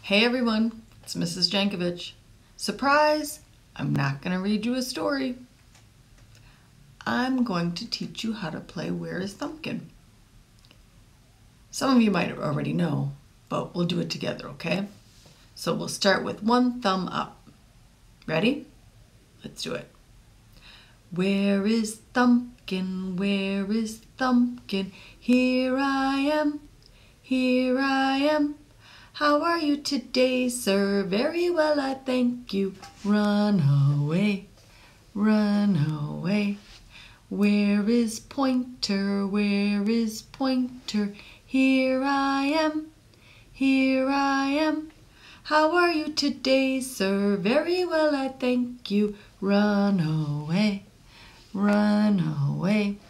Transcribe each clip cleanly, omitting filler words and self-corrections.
Hey everyone, it's Mrs. Jankovic. Surprise! I'm not going to read you a story. I'm going to teach you how to play Where is Thumbkin? Some of you might already know, but we'll do it together, okay? So we'll start with one thumb up. Ready? Let's do it. Where is Thumbkin? Where is Thumbkin? Here I am. Here I am. How are you today, sir? Very well, I thank you. Run away, run away. Where is Pointer? Where is Pointer? Here I am, here I am. How are you today, sir? Very well, I thank you. Run away, run away.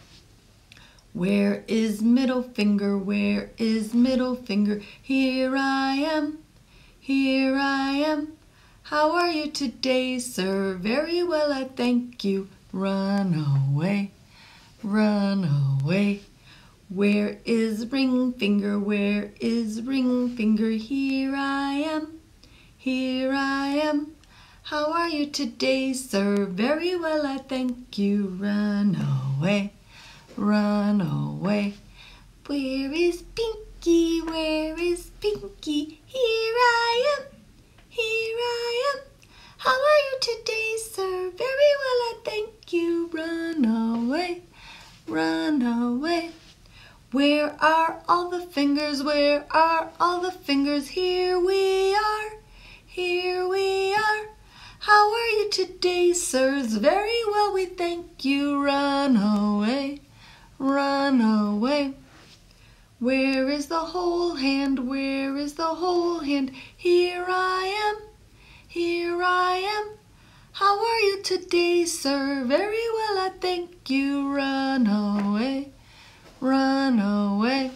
Where is Middle Finger? Where is Middle Finger? Here I am, here I am. How are you today, sir? Very well, I thank you. Run away, run away. Where is Ring Finger? Where is Ring Finger? Here I am, here I am. How are you today, sir? Very well, I thank you. Run away, run away. Where is Pinky? Where is Pinky? Here I am, here I am. How are you today, sir? Very well, I thank you. Run away, run away. Where are all the fingers? Where are all the fingers? Here we are, here we are. How are you today, sirs? Very well, we thank you. Run away, run away. Where is the whole hand? Where is the whole hand? Here I am, here I am. How are you today, sir? Very well, I thank you. Run away, run away.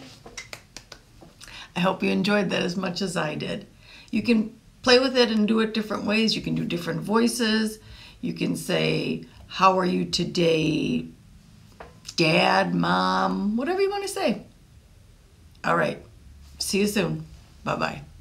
I hope you enjoyed that as much as I did. You can play with it and do it different ways. You can do different voices. You can say, how are you today, Dad, Mom, whatever you want to say. All right. See you soon. Bye-bye.